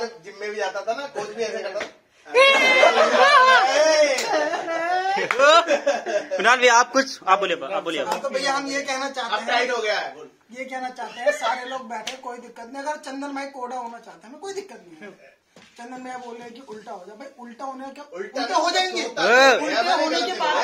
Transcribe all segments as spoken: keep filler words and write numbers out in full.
Gym में भी जाता था ना, कोच भी ऐसे करता। कुणाल भैया आप कुछ आप बोलिए आप बोलिए। तो भैया हम ये कहना चाहते हैं, टाइट हो गया है, ये कहना चाहते हैं सारे लोग बैठे, कोई दिक्कत नहीं। अगर चंदन भाई कोड़ा होना चाहते हैं कोई दिक्कत नहीं है। चंदन भैया बोल रहे हैं कि उल्टा हो जाए, भाई उल्टा होने क्या उल्टा हो जाएंगे, उल्टा होने के बाद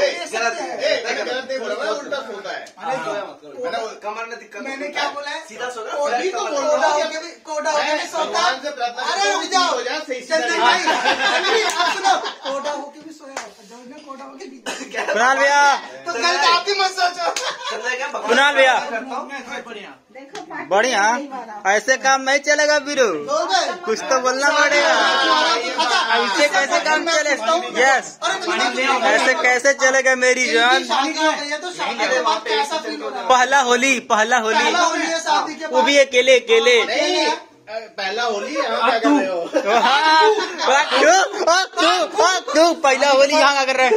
उल्टा होता है। कमर में दिक्कत, मैंने क्या बोला है, सीधा सो कोड़ा होके भी कोड़ा होके भी सोता। अरे रुक जाओ चंदन भाई, आप सुनो, कोड़ा होके भी सोया होता, जो मैं कोड़ा होके भी। कुणाल भैया तो कल आप भी मत सोचो। कुणाल भैया बढ़िया, ऐसे काम नहीं चलेगा बीरू, कुछ तो बोलना पड़ेगा। ऐसे कैसे काम चले? यस, ऐसे कैसे चलेगा मेरी जान? पहला होली पहला होली वो भी अकेले अकेले। पहला होली तू तू पहला होली यहाँ क्या कर रहे हैं?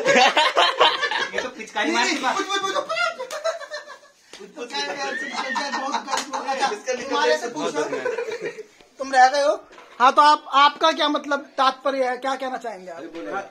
तुम रह गए हो। हाँ तो आप आपका क्या मतलब तात्पर्य है, क्या कहना चाहेंगे आप?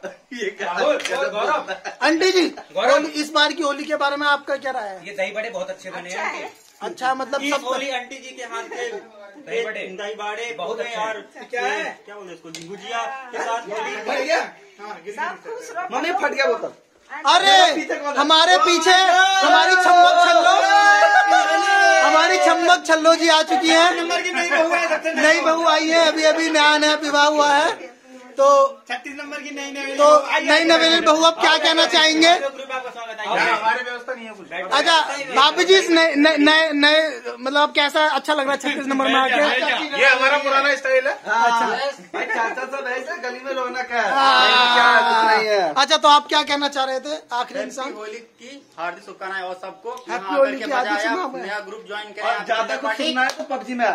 आंटी जी होली, इस बार की होली के बारे में आपका क्या राय है? ये दही बड़े बहुत अच्छे बने हैं। अच्छा मतलब सब होली आंटी जी के हाथ के दही बड़े दही बड़े बहुत है यार। क्या है क्या बोलते इसको, गुजिया के साथ होली। मम्मी फट गया बोतल। अरे हमारे पीछे हमारी छम्मक छल्लो हमारी छम्मक छल्लो जी आ चुकी है। नई बहू आई है, अभी अभी नया नया विवाह हुआ है। तो छत्तीस नंबर की नई नई तो नई नवेली बहू आप क्या कहना चाहेंगे? हमारे व्यवस्था नहीं है कुछ। अच्छा भाभी जी नए नए नए मतलब कैसा अच्छा लग रहा है छत्तीस नंबर में आके? ये हमारा पुराना स्टाइल है। अच्छा भाई चाचा सब ऐसे गली में रौनक है। अच्छा तो आप क्या कहना चाह रहे थे आखिरी इंसान? होली की हार्दिक शुभकामनाएं और सबको हैप्पी होली की हार्दिक शुभकामनाएं। नया ग्रुप ज्वाइन करें। ज्यादा कुछ सुनना है तो पबजी में आए।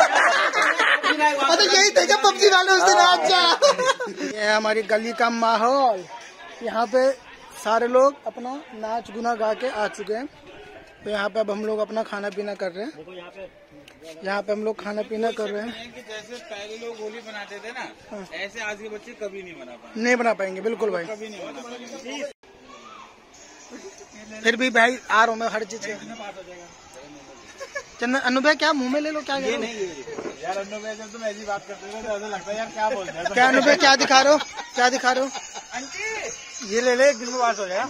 अरे यही थे क्या पबजी वाले उस दिन? अच्छा ये है हमारी गली का माहौल। यहाँ पे सारे लोग अपना नाच गुना गा के आ चुके हैं। तो यहाँ पे अब हम लोग अपना खाना पीना कर रहे हैं। यहाँ पे हम लोग खाना पीना कर रहे हैं। कि जैसे पहले लोग होली बनाते थे ना, ऐसे आज के बच्चे कभी नहीं बना पाएंगे। नहीं बना पाएंगे बिल्कुल भाई, कभी नहीं बना पाएंगे। फिर भी भाई आ रहा हूँ मैं हर चीज के। चंदन अनुभव क्या मुंह में ले लो, क्या ये नहीं यार अनुभव जब तुम ऐसी बात करते हो तो ऐसा लगता है यार क्या बोलते हैं। क्या अनुभव क्या दिखा रहे हो, क्या दिखा रहे हो? ये ले ले, एक दिन में बात हो जाएगा।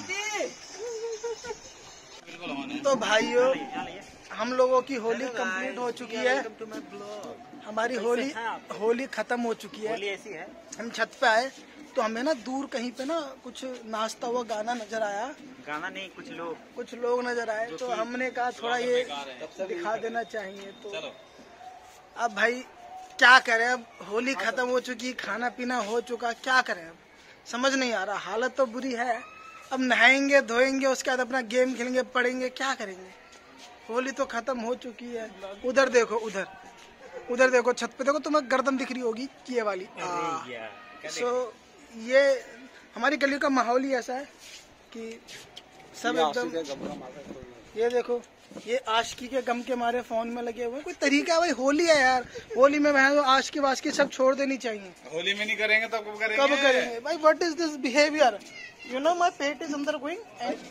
तो भाइयों हम लोगों की होली कंप्लीट हो चुकी है। हमारी होली होली खत्म हो चुकी है। ऐसी है हम छत पे आए तो हमें ना दूर कहीं पे ना कुछ नाचता हुआ गाना नजर आया। गाना नहीं, कुछ लोग कुछ लोग नजर आए तो हमने कहा थोड़ा ये दिखा देना चाहिए। तो अब भाई क्या करें, अब होली खत्म हो चुकी, खाना पीना हो चुका, क्या करें अब समझ नहीं आ रहा। हालत तो बुरी है। अब नहाएंगे धोएंगे, उसके बाद अपना गेम खेलेंगे, पढ़ेंगे, क्या करेंगे? होली तो खत्म हो चुकी है। उधर देखो, उधर उधर देखो, छत पे देखो, तुम्हें गर्दन दिख रही होगी ये वाली। सो ये हमारी गली का माहौल ही ऐसा है कि सब एकदम, ये देखो ये आशिकी के गम के मारे फोन में लगे हुए। कोई तरीका है भाई, होली है यार, होली में बहन आशिकी वाशिकी सब छोड़ देनी चाहिए। होली में नहीं करेंगे तो कब करेंगे? कब करेंगे भाई? What is this behaviour? You know my pet is undergoing.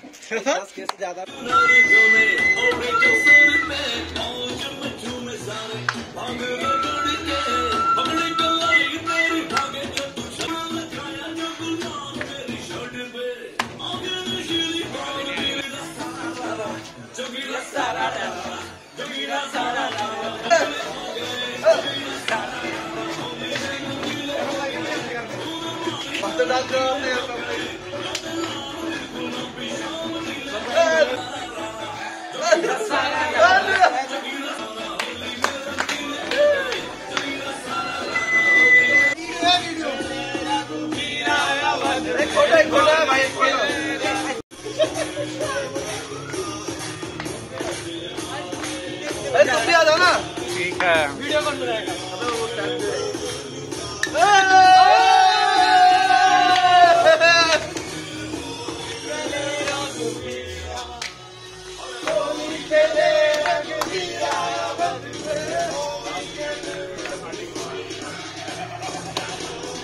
तुम भी आ जाओ ना। ठीक है। वीडियो कौन बनाएगा?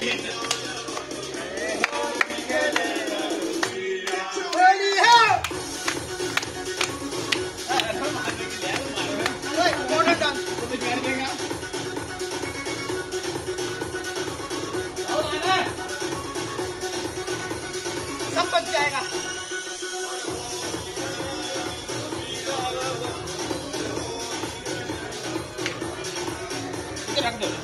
सब बच जाएगा। रख दो।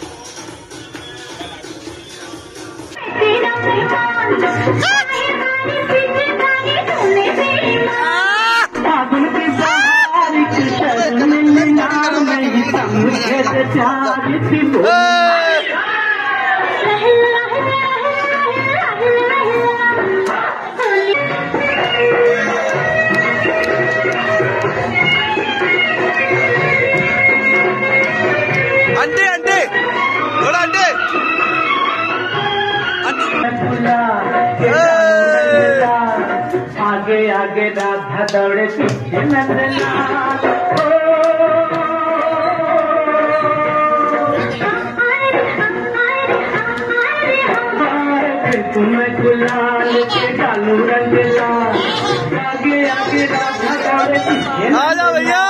अंडे अंडे थोड़ा अंडे आगे आगे राधा दौड़े पीछे नंदलाल। तुम्हें गुलाल के डालू रंग लाल। आगे आगे राधा दौड़े पीछे आ जाओ भैया।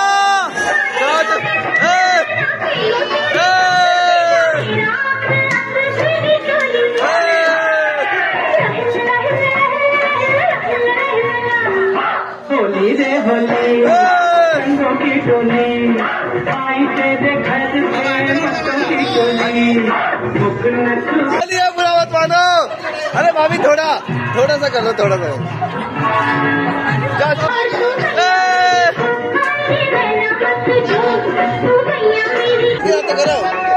होली रे होली रंगों की टोली आई तेरे घर से मस्तों की टोली मुख न चलिए बुरा मत मानो। अरे भाभी थोड़ा थोड़ा सा कर लो थोड़ा सा। ये तो करो।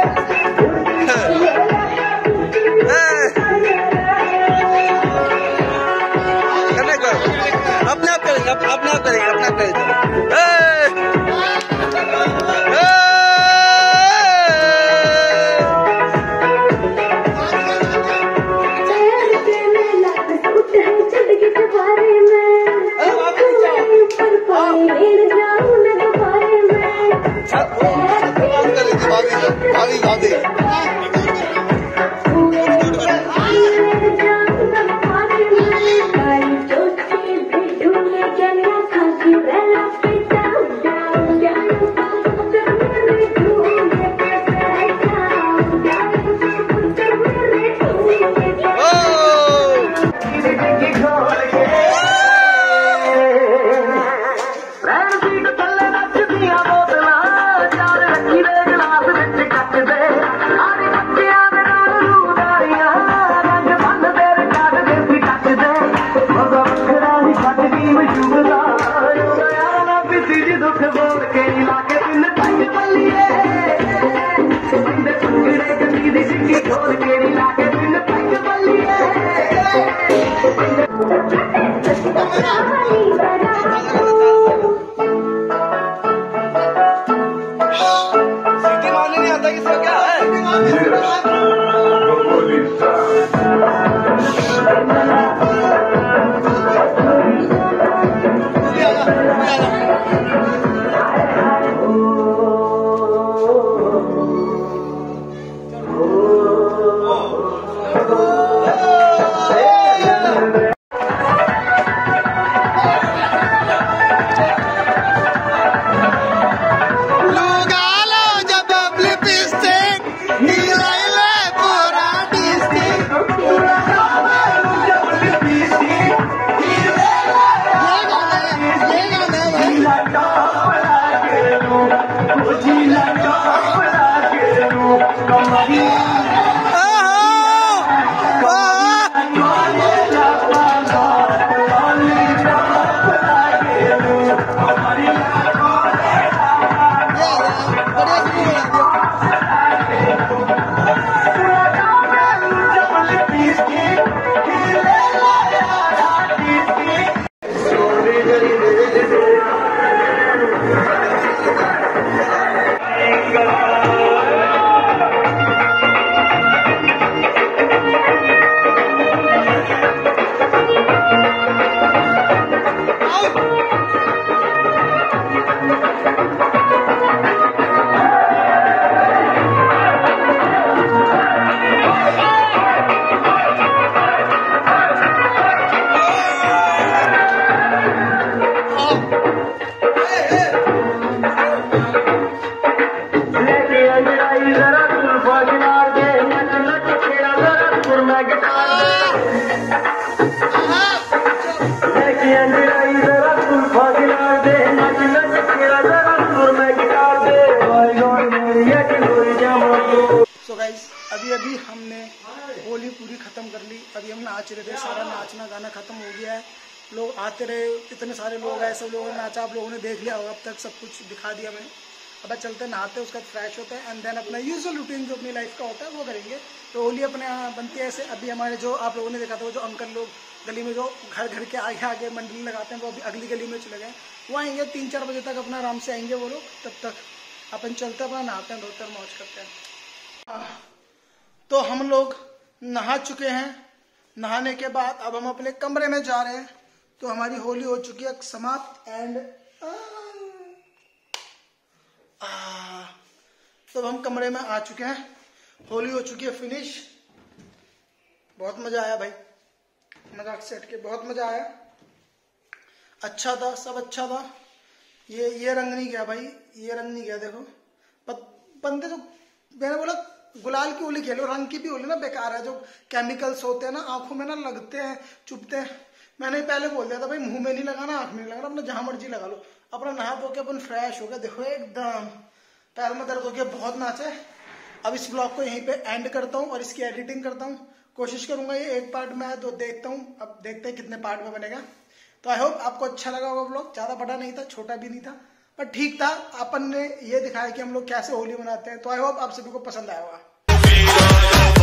करने को अपने आप करेंगे अपने आप करेंगे अपने आप करेंगे। भाभी भाभी नीला पूरा डिस्ट्रिक्ट अभी हमने होली पूरी खत्म कर ली। अभी हम नाच रहे थे, सारा नाचना गाना खत्म हो गया है। लोग आते रहे, इतने सारे लोग आए, सब लोगों ने नाचा, आप लोगों ने देख लिया होगा, अब तक सब कुछ दिखा दिया मैंने। अब चलते नहाते हैं, उसका फ्रेश होते हैं, एंड देन अपना यूजुअल रूटीन जो अपनी लाइफ का होता है वो करेंगे। तो होली अपने यहाँ बनती है ऐसे। अभी हमारे जो आप लोगों ने देखा था वो जो अंकल लोग गली में जो घर घर के आगे आगे मंडली लगाते हैं, वो अभी अगली गली में चले गए। वो आएंगे तीन चार बजे तक, अपना आराम से आएंगे वो लोग। तब तक अपन चलते अपना नहाते हैं, धोते हैं, मौज करते हैं। तो हम लोग नहा चुके हैं। नहाने के बाद अब हम अपने कमरे में जा रहे हैं। तो हमारी होली हो चुकी है समाप्त। एंड तो हम कमरे में आ चुके हैं, होली हो चुकी है फिनिश। बहुत मजा आया भाई, मजाक से हट के बहुत मजा आया, अच्छा था, सब अच्छा था। ये ये रंग नहीं गया भाई, ये रंग नहीं गया। देखो बंदे जो मैंने बोला गुलाल की होली खेलो, रंग की भी होली ना बेकार है। जो केमिकल्स होते हैं ना आंखों में ना लगते हैं, चुभते हैं। मैंने पहले बोल दिया था भाई मुंह में नहीं लगाना, आंख में नहीं लगाना, अपना जहां मर्जी लगा लो। अपना नहा धो के अपन फ्रेश हो गया। देखो एकदम पैर में दर्द हो गया, बहुत नाचे। अब इस ब्लॉग को यहीं पे एंड करता हूँ और इसकी एडिटिंग करता हूँ। कोशिश करूंगा ये एक पार्ट में है तो देखता हूँ, अब देखते हैं कितने पार्ट में बनेगा। तो आई होप आपको अच्छा लगा होगा ब्लॉग। ज्यादा बड़ा नहीं था, छोटा भी नहीं था, पर ठीक था। अपन ने ये दिखाया कि हम लोग कैसे होली मनाते हैं। तो आई होप आप सभी को पसंद आया होगा।